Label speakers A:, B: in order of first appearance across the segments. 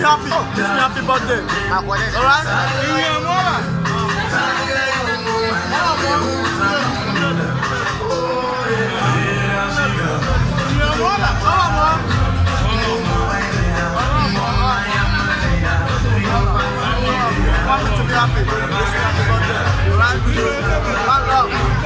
A: happy. Wish me happy birthday. Alright? To be happy. Wish me happy birthday. Alright? One love.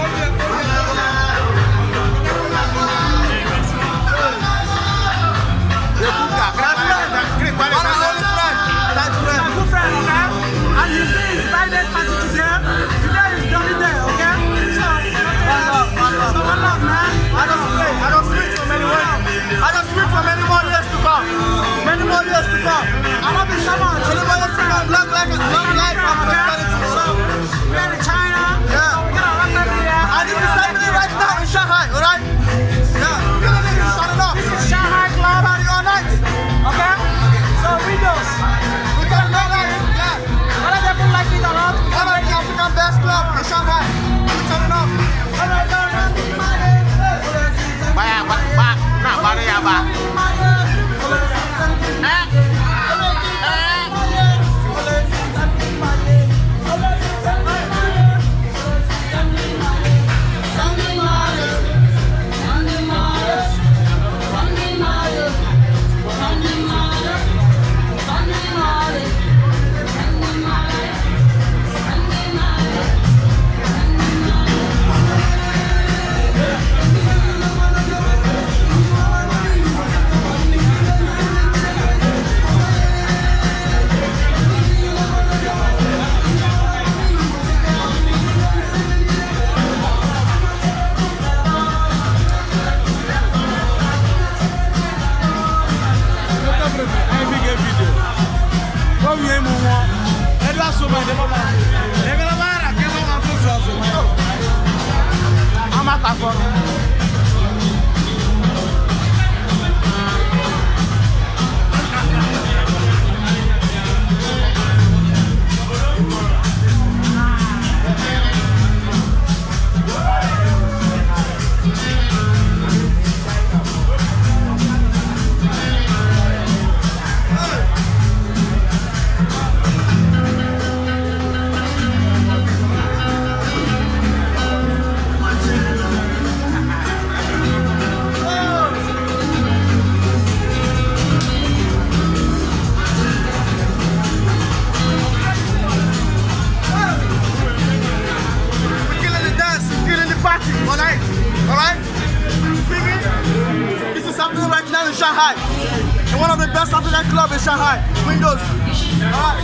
B: And you see his birthday party today. Today is the day, okay? So, one love, man.
A: I don't speak for many more. I don't speak for many more years to come. Many more years to come.
B: I love you so much.
A: Long life and prosperity.
B: We're in China.
A: Yeah. And this is happening right now in Shanghai, alright? Yeah.
B: This is Shanghai Club.
A: Party all night.
B: Okay? So, windows.
A: We can all night. Yeah.
B: Whether they feel like it or not.
A: One of the African best club in Shanghai. We turn it up. Shanghai, and one of the best African clubs in Shanghai, Windows. Alright.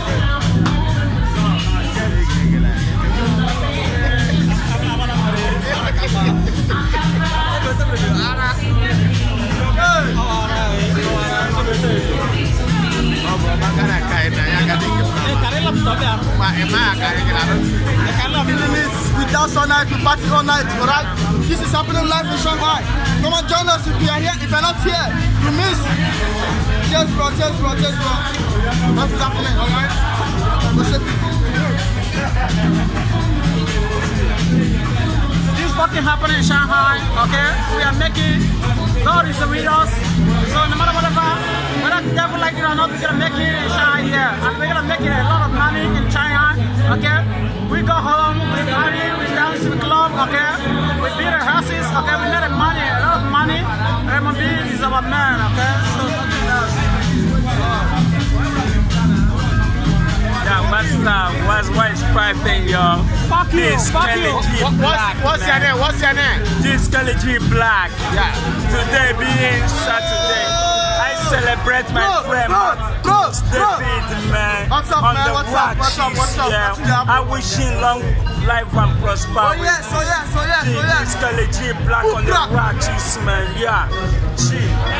A: We dance all night, we party all night, alright? This is happening live in Shanghai. Come on, join us if you are here. If you're not here, you miss. Cheers, bro, cheers, bro, cheers, bro. That's what's happening, alright?
B: This is fucking happening in Shanghai, okay? We are making, God is with us. So no matter whatever, whether the devil like it or not, we're gonna make it in Shanghai here. And we're gonna make it a lot of money in China, okay? We go home, we party, we dance in the club, okay? We beat our houses, okay? We made money, a lot of money. MB is our man, okay? So nothing else.
C: Yeah, what's piping, yo?
B: Fuck you, fuck you.
A: What's your name? What's your name?
C: This Kelly G Black.
A: Yeah.
C: Today being Saturday, I celebrate my friend David, man.
A: What's up,
C: on
A: man?
C: the
A: What's up? What's up? What's up?
C: Yeah.
A: What's up?
C: I wish him long life and prosperity.
A: Oh yes, oh yes, oh yes, oh yes.
C: This Kelly G Black on the rocks, man. Yeah. G.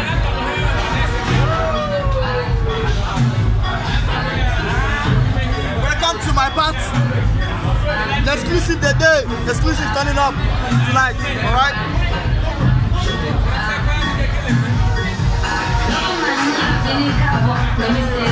A: Welcome to my party. The exclusive the day. The exclusive turning up tonight. Alright?
D: Let me